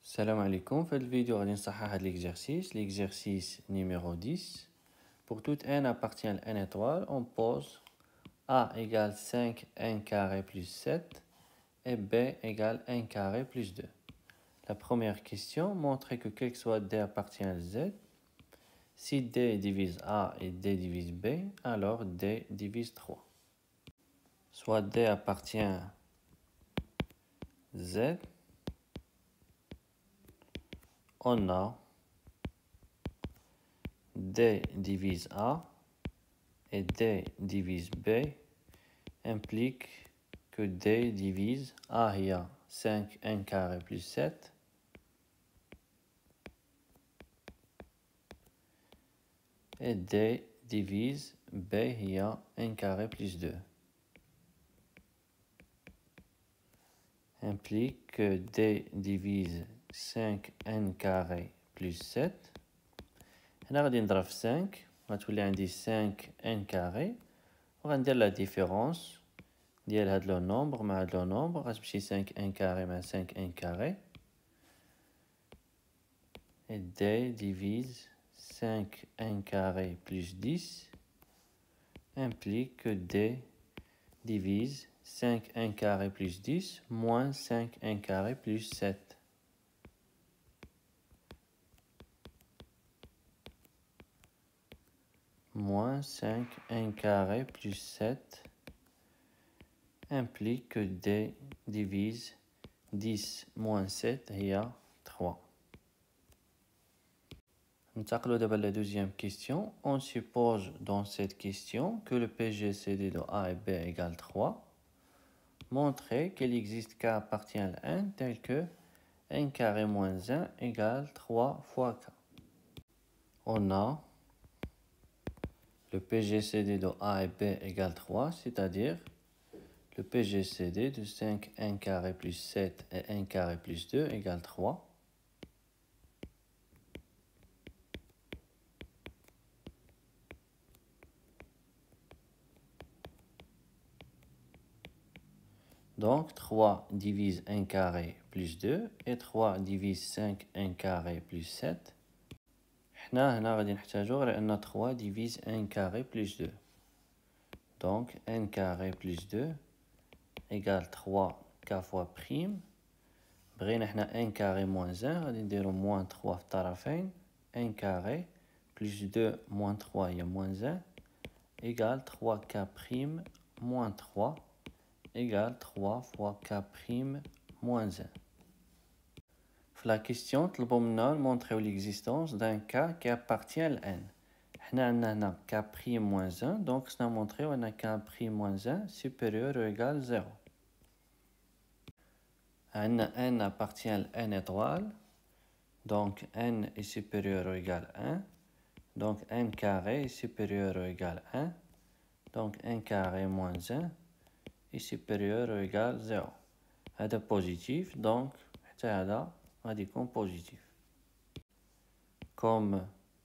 Salam alaikum, dans cette vidéo, on va essayer l'exercice numéro 10. Pour toute n appartient à n étoile, on pose a égale 5 n carré plus 7 et b égale n carré plus 2. La première question montre que quel que soit d appartient à z, si d divise a et d divise b, alors d divise 3. Soit d appartient à z, on a d divise a et d divise b implique que d divise a, il y a 5 n carré plus 7 et d divise b, il y a n carré plus 2. Implique que d divise 5 n carré plus 7. هنا غادي نضرب في 5 غتولي عندي 5 n carré وغندير لا ديفيرونس ديال هاد لو نومبر مع هاد لو نومبر غتمشي 5 n carré مع 5 n carré et d divise 5 n carré plus 10 implique que d divise 5 n carré plus 10 moins 5 n carré plus 7. Moins 5 n carré plus 7 implique que d divise 10 moins 7 il y a 3. ننتقلوا دابا la deuxième question. On suppose dans cette question que le PGCD de A et B égale 3. Montrer qu'il existe K appartient à n tel que n carré moins 1 égale 3 fois K. On a le PGCD de A et B égale 3, c'est-à-dire le PGCD de 5 n carré plus 7 et n carré plus 2 égale 3. Donc 3 divise n carré plus 2 et 3 divise 5 n carré plus 7. هنا غادي نحتاجو غير ان 3 divise n carré plus 2. Donc n carré plus 2 égale 3 k fois prime. بغينا حنا n carré moins 1 غادي نديرو moins 3 في الطرفين. n carré plus 2 moins 3 هي moins 1 égale 3k prime moins 3 égale 3 fois k prime moins 1. La question طلبوا منا نمونطريو l'existence d'un k qui appartient à n. حنا عندنا هنا k prime moins 1 donc خصنا نمونطريو ان k prime moins 1 supérieur ou égal 0. عندنا n appartient à n étoile donc n est supérieur ou égal 1 donc n carré est supérieur ou égal 1 donc n carré moins 1 est supérieur ou égal 0. هذا positif donc حتى هذا غادي يكون positif. Comme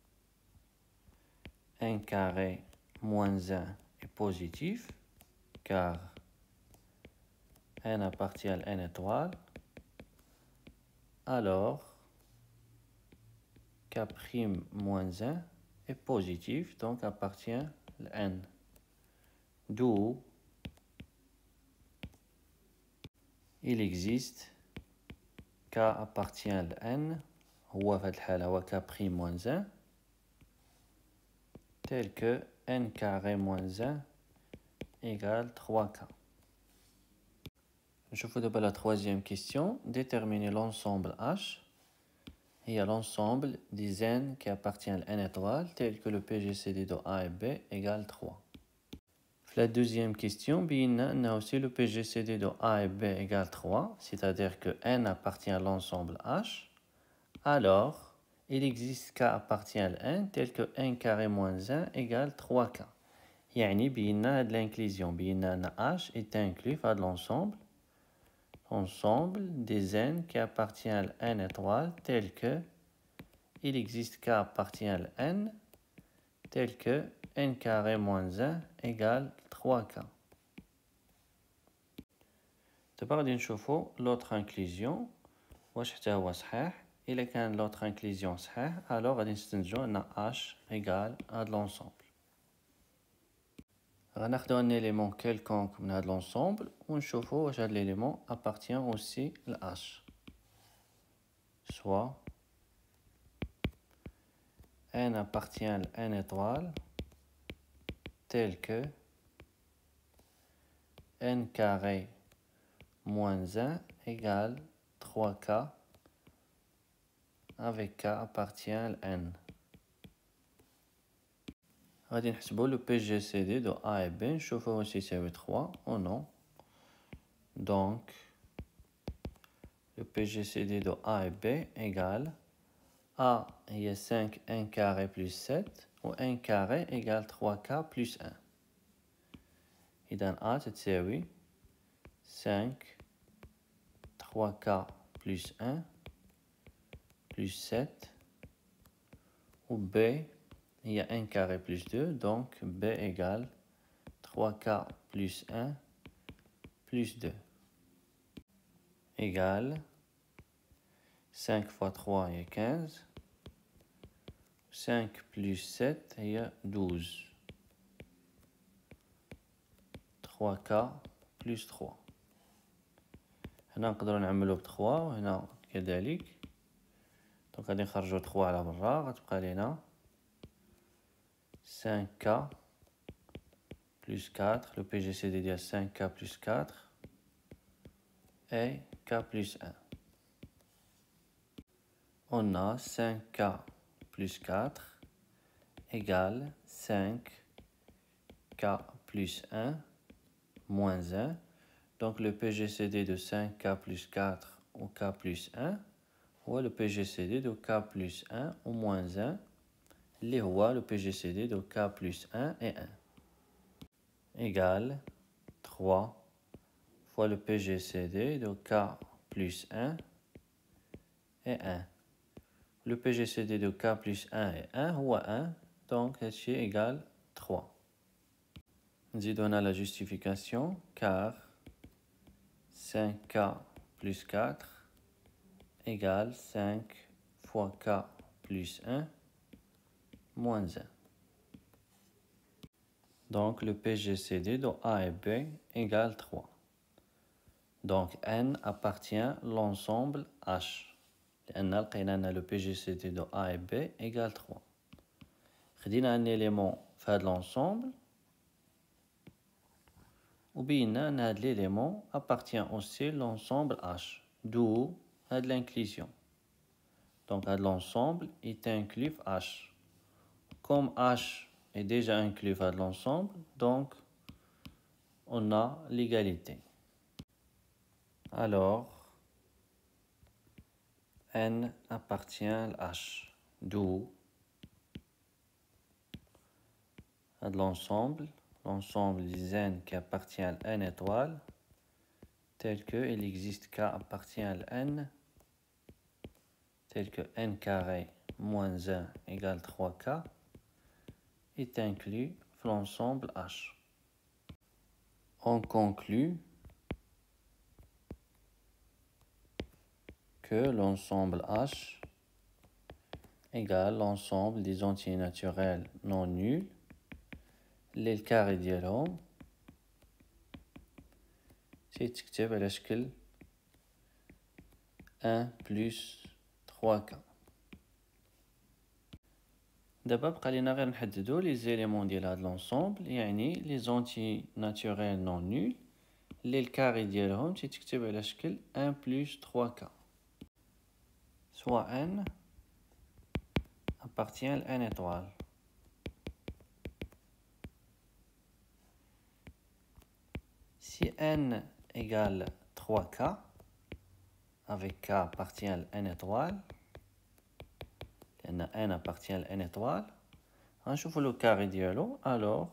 n carré moins 1 est positif car n appartient à n étoile, alors k prime moins 1 est positif donc appartient à n. D'où il existe k appartient à n هو في هذه الحالة هو k prime moins 1 tel que n carré moins 1 égale 3k. Je vous donne la troisième question. Déterminer l'ensemble H. Il y a l'ensemble des n qui appartiennent à n étoile tel que le PGCD de A et B égale 3. La deuxième question, on a aussi le PGCD de A et B égale 3, c'est-à-dire que n appartient à l'ensemble H. Alors, il existe k appartient à n tel que n carré moins 1 égale 3k. يعني بينا هاد l'inclusion بينا أن H est inclus dans l'ensemble des n qui appartient à n étoile tel que il existe k appartient à n tel que n carré moins 1 égale 3k. D'abord, on va voir l'autre inclusion. واش حتى هو صحيح. إلا كان لوتر انكليزيون صحيح الوغ غادي نستنتجو أن اش إيكال هاد لونسومبل. غناخدو ان élément quelconque من هاد لونسومبل ونشوفو واش هاد l'élément appartient aussi ل h. Soit n appartient à n étoile tel que n carré moins 1 égale 3k avec k appartient à n. غادي نحسبو لو PGCD de A et B نشوفو واش يساوي 3 ou non. Donc le PGCD de A et B égale A هي 5 n carré plus 7 و n carré égale 3k plus 1. إذا A تتساوي 5 3k plus 1 plus 7 و B هي n carré plus 2 donc B égale 3k plus 1 plus 2 égale 5 fois 3 هي 15 5 plus 7 هي 12 3k plus 3. هنا نقدروا نعملو ب 3 وهنا كذلك. دونك غادي نخرجو 3 على برا غتبقى لينا 5k plus 4 le PGCD ديال 5k plus 4 et k plus 1. On a 5k plus 4 égale 5k plus 1 moins 1. Donc le PGCD de 5k plus 4 ou k plus 1 ou le PGCD de k plus 1 ou moins 1 اللي هو le PGCD de k plus 1 et 1 égale 3 fois le PGCD de k plus 1 et 1. Le PGCD de k plus 1 et 1 هو 1 donc هادشي égale 3. نزيدو هنا la justification car 5k plus 4 égale 5 fois k plus 1 moins 1. Donc le PGCD de A et B égale 3. Donc n appartient à l'ensemble H. لأن لقينا أن le PGCD de A et B égale 3. خدينا un élément في هذا l'ensemble وبينا أن هذا l'élément appartient aussi à l'ensemble H. D'où هذه l'inclusion. Donc هذا l'ensemble est inclus في H. Comme H est déjà inclus dans l'ensemble, donc on a l'égalité. Alors, n appartient à H, d'où l'ensemble des n qui appartient à n étoile, tel que il existe k appartient à n, tel que n carré moins 1 égale 3k, est inclus dans l'ensemble H. On conclut que l'ensemble H égale l'ensemble des entiers naturels non nuls, les carrés ديالهم تيتكتب على شكل 1 plus 3k. دابا بقى لينا غير نحددو لي زيليمون ديال هاد لونسومبل يعني لي زونتي ناتوريل نون نول لي الكاري ديالهم تيتكتب على شكل 1 plus 3k. Soit n appartient à n étoile. Si n égale 3k, avec k appartient à n étoile, n appartient à n étoile, غنشوفو لو كاري ديالو. alors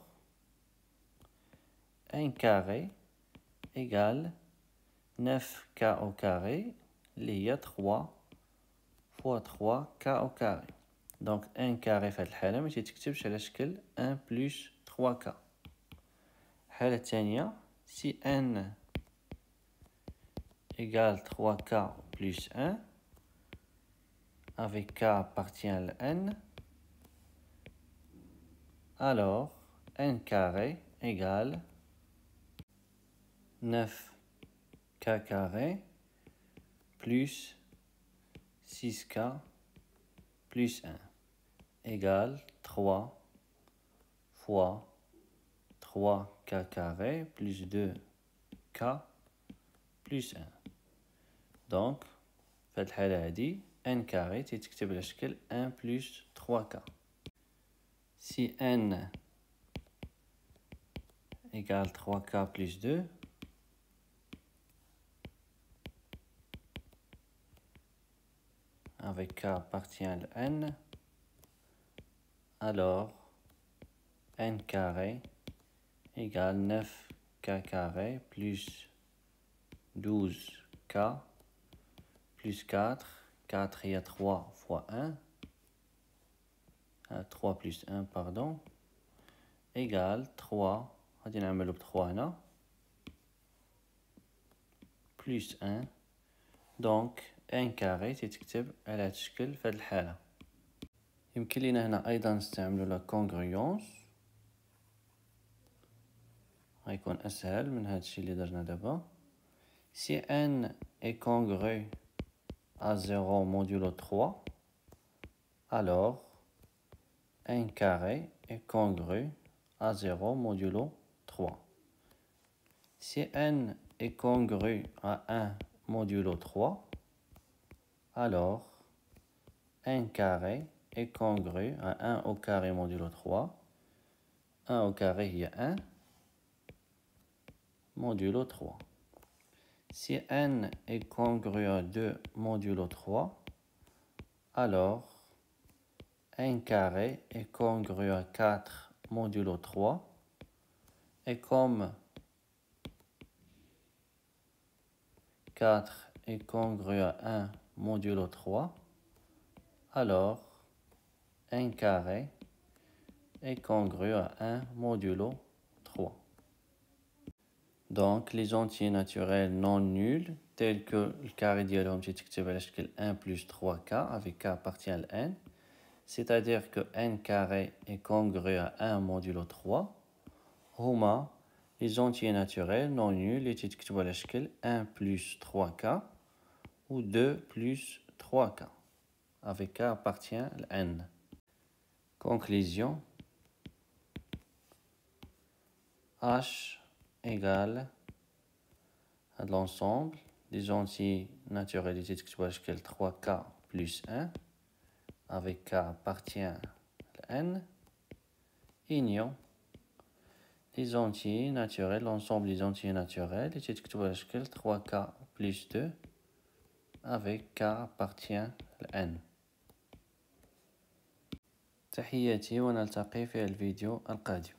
n carré égale 9k au carré اللي هي 3 fois 3k au carré. donc n carré في هاد الحالة ما تيتكتبش على شكل 1 plus 3k. الحالة الثانية si n égale 3k plus 1 avec k appartient à n, alors n carré égale 9k carré plus 6k plus 1 égale 3 fois 3k carré plus 2k plus 1. Donc, في هذه الحالة هذه n carré تتكتب على شكل 1 plus 3k. Si n égale 3k plus 2, avec k appartient à n, alors n carré égale 9k carré plus 12k plus 4. 4 il y a 3 fois 1. 3 plus 1 pardon. Égale 3. غادي نعملو ب 3 هنا. Plus 1. Donc n carré تتكتب على هذا الشكل في هذه الحالة. يمكن لنا هنا أيضا نستعملو لا كونغرويونس. غيكون أسهل من هذا الشيء اللي درنا دابا. Si n est congru à 0 modulo 3, alors n carré est congru à 0 modulo 3. Si n est congru à 1 modulo 3, alors n carré est congru à 1 au carré modulo 3. 1 au carré, il y a 1 modulo 3. Si n est congru à 2 modulo 3, alors n carré est congru à 4 modulo 3. Et comme 4 est congru à 1 modulo 3, alors n carré est congru à 1 modulo 3. Donc, les entiers naturels non nuls, tels que le carré ديالهم تيتكتب على شكل 1 plus 3k, avec k appartient à n, c'est-à-dire que n carré est congru à 1 modulo 3, هما les entiers naturels non nuls اللي تيتكتبوا على شكل 1 plus 3k ou 2 plus 3k, avec k appartient à n. Conclusion. H égale à l'ensemble des entiers naturels qui est 3k plus 1 avec k appartient à n, union les entiers naturels, l'ensemble des entiers naturels qui est 3k plus 2 avec k appartient à n. تحياتي ونلتقي في الفيديو القادم.